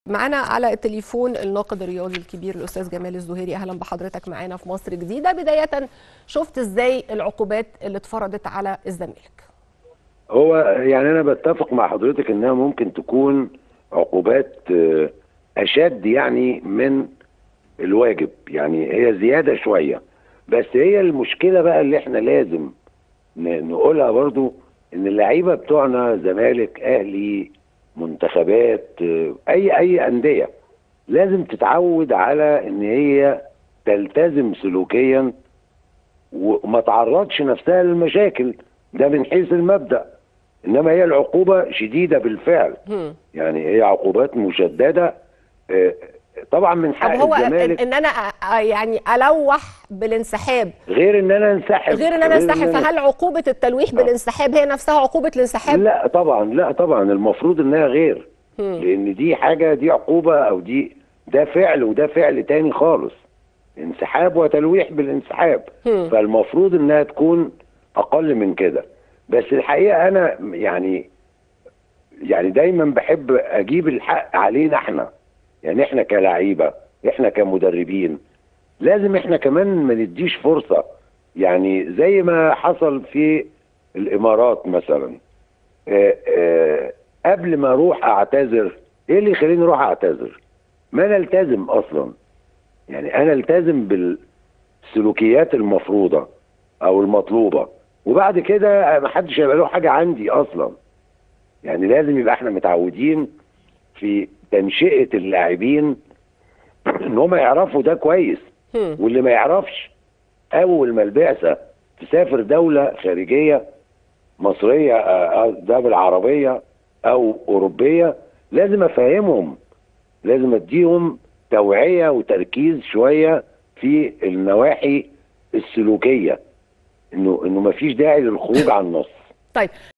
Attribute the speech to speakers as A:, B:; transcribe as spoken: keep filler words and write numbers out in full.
A: معانا على التليفون الناقد الرياضي الكبير الأستاذ جمال الزهيري. أهلا بحضرتك معانا في مصر جديدة. بداية، شفت إزاي العقوبات اللي اتفرضت على الزمالك؟
B: هو يعني أنا بتفق مع حضرتك إنها ممكن تكون عقوبات أشد يعني من الواجب، يعني هي زيادة شوية. بس هي المشكلة بقى اللي احنا لازم نقولها برضو، إن اللعيبة بتوعنا زمالك، أهلي، منتخبات، أي أي أندية لازم تتعود على إن هي تلتزم سلوكيا وما تعرضش نفسها للمشاكل. ده من حيث المبدأ، انما هي العقوبة شديدة بالفعل. يعني هي عقوبات مشددة طبعا من حق
A: طب هو
B: الزمالك.
A: ان انا يعني الوح بالانسحاب
B: غير ان انا انسحب
A: غير ان انا انسحب
B: إن أنا...
A: فهل عقوبة التلويح بالانسحاب هي نفسها عقوبة الانسحاب؟
B: لا طبعا، لا طبعا، المفروض انها غير. هم. لان دي حاجة، دي عقوبة، او دي ده فعل وده فعل تاني خالص. انسحاب وتلويح بالانسحاب. هم. فالمفروض انها تكون اقل من كده. بس الحقيقة انا يعني يعني دايما بحب اجيب الحق علينا احنا، يعني احنا كلاعيبه، احنا كمدربين، لازم احنا كمان ما نديش فرصه. يعني زي ما حصل في الامارات مثلا، آآ آآ قبل ما اروح اعتذر، ايه اللي يخليني اروح اعتذر؟ ما انا التزم اصلا، يعني انا التزم بالسلوكيات المفروضه او المطلوبه، وبعد كده ما حدش هيبقى له حاجه عندي اصلا. يعني لازم يبقى احنا متعودين في تنشئة اللاعبين ان هم يعرفوا ده كويس. واللي ما يعرفش، اول ما البعثة تسافر دولة خارجية، مصرية، دولة عربية او اوروبية، لازم افهمهم، لازم اديهم توعية وتركيز شوية في النواحي السلوكية، انه انه مفيش داعي للخروج عن النص.
A: طيب